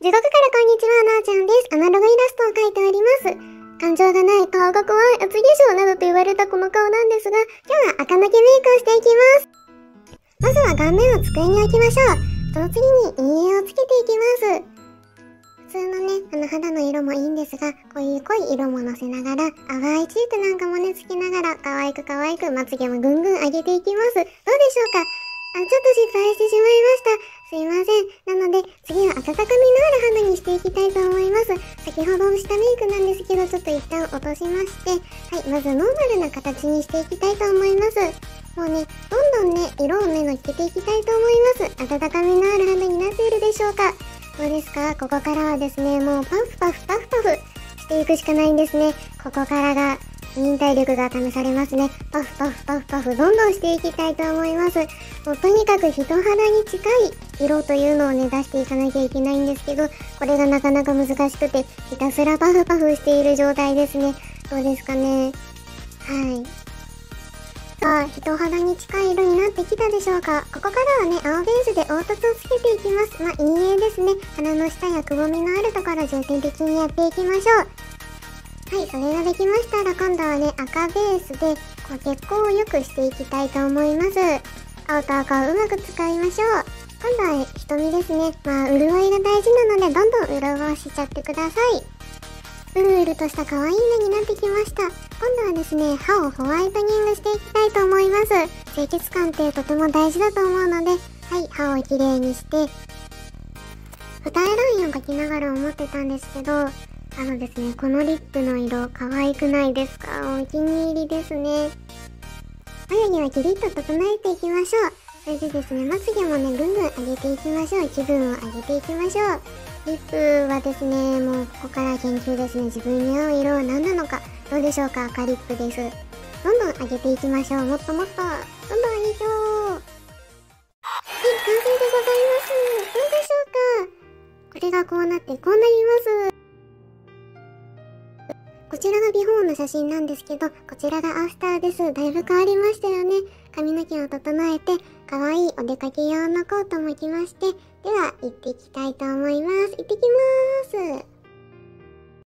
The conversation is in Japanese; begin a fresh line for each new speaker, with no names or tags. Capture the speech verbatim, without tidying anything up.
地獄からこんにちは、なーちゃんです。アナログイラストを描いております。感情がない、顔が怖い、厚化粧などと言われたこの顔なんですが、今日は赤抜けメイクをしていきます。まずは顔面を机に置きましょう。その次に陰影をつけていきます。普通のね、あの肌の色もいいんですが、こういう濃い色ものせながら、淡いチークなんかもね、つけながら、可愛く可愛くまつげもぐんぐん上げていきます。どうでしょうか？あ、ちょっと失敗してしまいました。すいません。なので、次は温かみのある肌にしていきたいと思います。先ほどしたメイクなんですけど、ちょっと一旦落としまして、はい、まずノーマルな形にしていきたいと思います。もうね、どんどんね、色をね、のっけていきたいと思います。温かみのある肌になっているでしょうか？どうですか？ここからはですね、もうパフパフパフパフしていくしかないんですね。ここからが、忍耐力が試されますね。パフパフパフパフどんどんしていきたいと思います。もうとにかく人肌に近い色というのをね出していかなきゃいけないんですけど、これがなかなか難しくてひたすらパフパフしている状態ですね。どうですかね。はい。さあ、人肌に近い色になってきたでしょうか。ここからはね、青ベースで凹凸をつけていきます。まあ、陰影ですね。鼻の下やくぼみのあるところ重点的にやっていきましょう。はい、それができましたら今度はね、赤ベースでこう血行を良くしていきたいと思います。青と赤をうまく使いましょう。今度は瞳ですね。まあ、潤いが大事なので、どんどん潤しちゃってください。うるうるとした可愛い目になってきました。今度はですね、歯をホワイトニングしていきたいと思います。清潔感ってとても大事だと思うので、はい、歯をきれいにして、二重ラインを描きながら思ってたんですけど、あのですね、このリップの色可愛くないですか？お気に入りですね。眉毛はキリッと整えていきましょう。それでですね、まつげもね、ぐんぐん上げていきましょう。気分を上げていきましょう。リップはですね、もうここから研究ですね。自分に合う色は何なのか。どうでしょうか？赤リップです。どんどん上げていきましょう。もっともっと。どんどん以上。はい、完成でございます。どうでしょうか？これがこうなってこうなります。こちらがビフォーの写真なんですけど、こちらがアフターです。だいぶ変わりましたよね。髪の毛を整えて、可愛いお出かけ用のコートも着まして、では行ってきたいと思います。行ってきまーす。